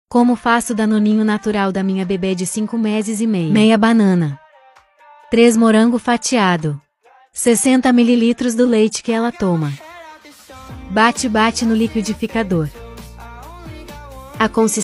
Como faço danoninho natural da minha bebê de 5 meses e meio. Meia banana. 3 morango fatiado. 60 ml do leite que ela toma. Bate no liquidificador. A consistência